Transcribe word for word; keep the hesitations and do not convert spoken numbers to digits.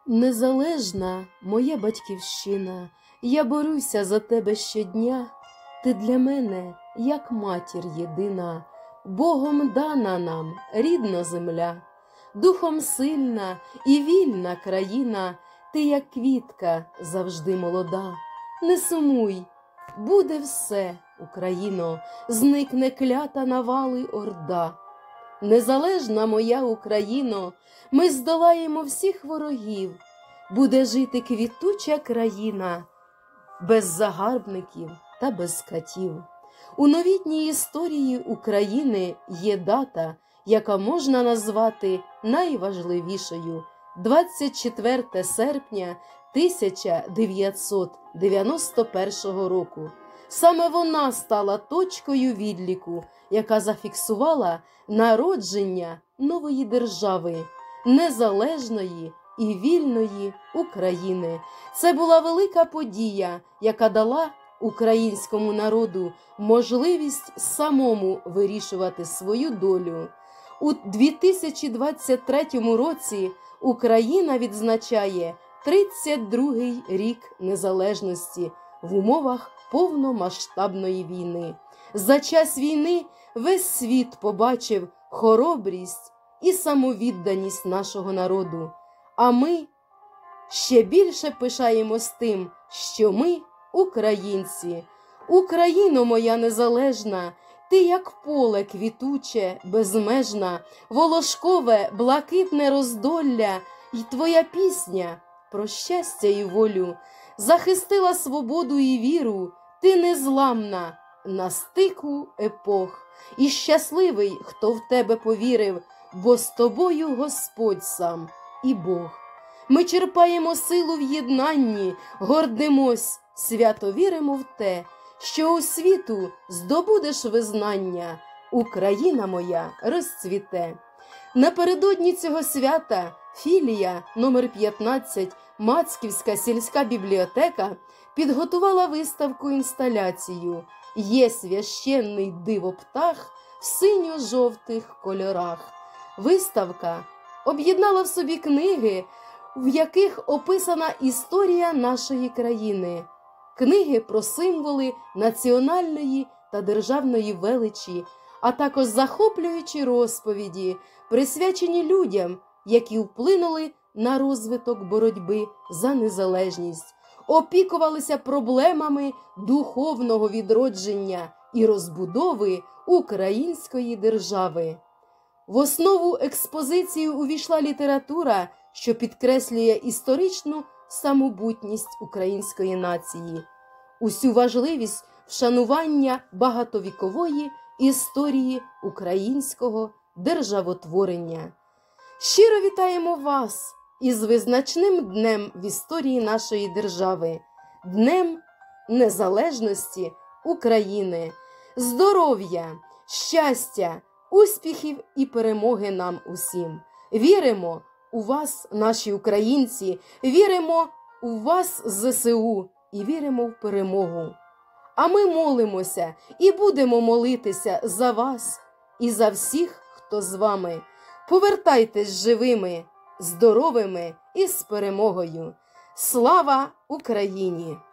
Незалежна моя батьківщина, я борюся за тебе щодня. Ти для мене, як матір єдина, Богом дана нам рідна земля. Духом сильна і вільна країна, ти, як квітка, завжди молода. Не сумуй, буде все, Україно, зникне клята навали орда. Незалежна моя Україно, ми здолаємо всіх ворогів, буде жити квітуча країна, без загарбників та без катів. У новітній історії України є дата, яка можна назвати найважливішою – двадцять четверте серпня тисяча дев'ятсот дев'яносто першого року. Саме вона стала точкою відліку, яка зафіксувала народження нової держави, незалежної і вільної України. Це була велика подія, яка дала українському народу можливість самому вирішувати свою долю. У дві тисячі двадцять третьому році Україна відзначає тридцять другий рік незалежності в умовах повномасштабної війни. За час війни весь світ побачив хоробрість і самовідданість нашого народу. А ми ще більше пишаємось тим, що ми українці. Україно моя незалежна, ти як поле квітуче, безмежна, волошкове, блакитне роздолля, і твоя пісня про щастя і волю захистила свободу і віру, ти незламна на стику епох. І щасливий, хто в тебе повірив, бо з тобою Господь сам і Бог. Ми черпаємо силу в єднанні, гордимось, свято віримо в те, що у світу здобудеш визнання, Україна моя розцвіте. Напередодні цього свята філія номер п'ятнадцять Мацківська сільська бібліотека підготувала виставку-інсталяцію «Є священний дивоптах в синьо-жовтих кольорах». Виставка об'єднала в собі книги, в яких описана історія нашої країни. Книги про символи національної та державної величі, а також захоплюючі розповіді, присвячені людям, які вплинули на розвиток боротьби за незалежність, опікувалися проблемами духовного відродження і розбудови української держави. В основу експозиції увійшла література, що підкреслює історичну самобутність української нації, усю важливість вшанування багатовікової історії українського державотворення. Щиро вітаємо вас із визначним днем в історії нашої держави, Днем Незалежності України. Здоров'я, щастя, успіхів і перемоги нам усім. Віримо у вас, наші українці, віримо у вас, зе се у, і віримо в перемогу. А ми молимося і будемо молитися за вас і за всіх, хто з вами. Повертайтесь живими, здоровими і з перемогою. Слава Україні!